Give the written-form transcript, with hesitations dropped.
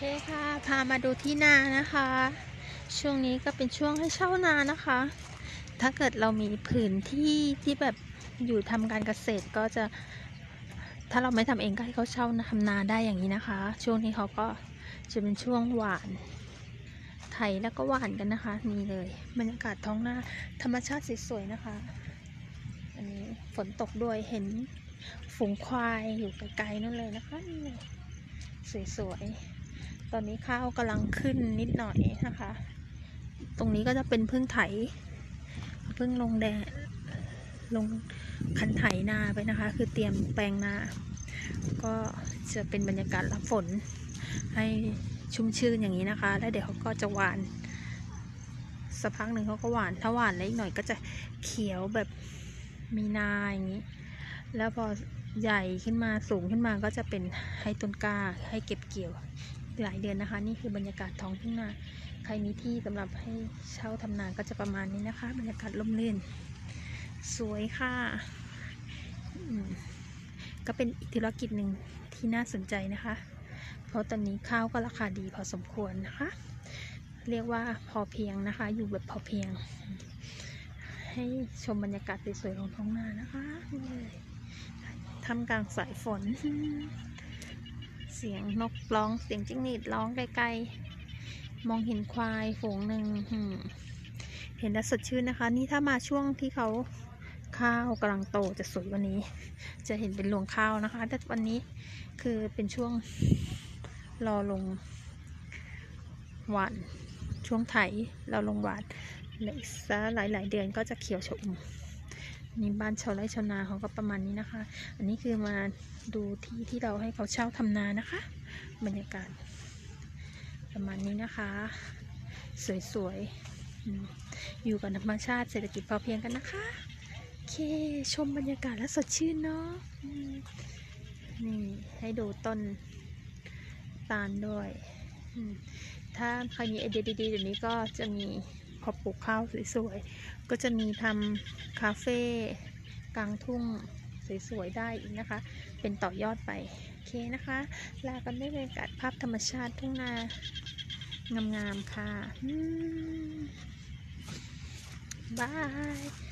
ค่ะพามาดูที่นานะคะ ช่วงนี้ก็เป็นช่วงให้เช่านานะคะ ถ้าเกิดเรามีพื้นที่ที่แบบอยู่ทำการเกษตรก็จะถ้าเราไม่ทำเองก็ให้เขาเช่าทำนาได้อย่างนี้นะคะ ช่วงนี้เขาก็จะเป็นช่วงหวานไถแล้วก็หวานกันนะคะนี่เลยบรรยากาศท้องนาธรรมชาติสวยๆนะคะอันนี้ฝนตกด้วยเห็นฝูงควายอยู่ไกลๆนั่นเลยนะคะนี่เลยสวยๆตอนนี้ข้าวกำลังขึ้นนิดหน่อยนะคะตรงนี้ก็จะเป็นพึ่งไถพึ่งลงแดดลงคันไถนาไปนะคะคือเตรียมแปลงนาก็จะเป็นบรรยากาศรับฝนให้ชุ่มชื่นอย่างนี้นะคะแล้วเดี๋ยวเขาก็จะหวานสักพักหนึ่งเขาก็หวานถ้าหวานแล้วอีกหน่อยก็จะเขียวแบบมีนาอย่างนี้แล้วพอใหญ่ขึ้นมาสูงขึ้นมาก็จะเป็นให้ต้นกล้าให้เก็บเกี่ยวหลายเดือนนะคะนี่คือบรรยากาศท้องทุ่งนาใครมีที่สำหรับให้เช่าทำนาก็จะประมาณนี้นะคะบรรยากาศร่มรื่นสวยค่ะก็เป็นอีกธุรกิจหนึ่งที่น่าสนใจนะคะเพราะตอนนี้ข้าวก็ราคาดีพอสมควรนะคะเรียกว่าพอเพียงนะคะอยู่แบบพอเพียงให้ชมบรรยากาศสวยๆของท้องนานะคะทำกลางสายฝนเสียงนกร้องเสียงจิ้งหรีดร้องไกลๆมองเห็นควายฝูงหนึ่งเห็นแล้วสดชื่นนะคะนี่ถ้ามาช่วงที่เขาข้าวกำลังโตจะสวยกว่านี้จะเห็นเป็นรวงข้าวนะคะแต่วันนี้คือเป็นช่วงรอลงหวานช่วงไถเราลงหวานอีกสักหลายๆเดือนก็จะเขียวชอุ่มนี่บ้านชาวไร่ชาวนาเขาก็ประมาณนี้นะคะอันนี้คือมาดูที่เราให้เขาเช่าทำนานะคะบรรยากาศประมาณนี้นะคะสวยๆอยู่กับธรรมชาติเศรษฐกิจพอเพียงกันนะคะโอเคชมบรรยากาศแล้วสดชื่นเนาะนี่ให้ดูต้นตาลด้วยถ้าใครมีไอเดียดีๆเดี๋ยวนี้ก็จะมีพอปลูกข้าวสวยๆก็จะมีทำคาเฟ่กลางทุ่งสวยๆได้อีกนะคะเป็นต่อยอดไปโอเคนะคะลากันด้วยบรรยากาศภาพธรรมชาติทุ่งนางามๆค่ะบาย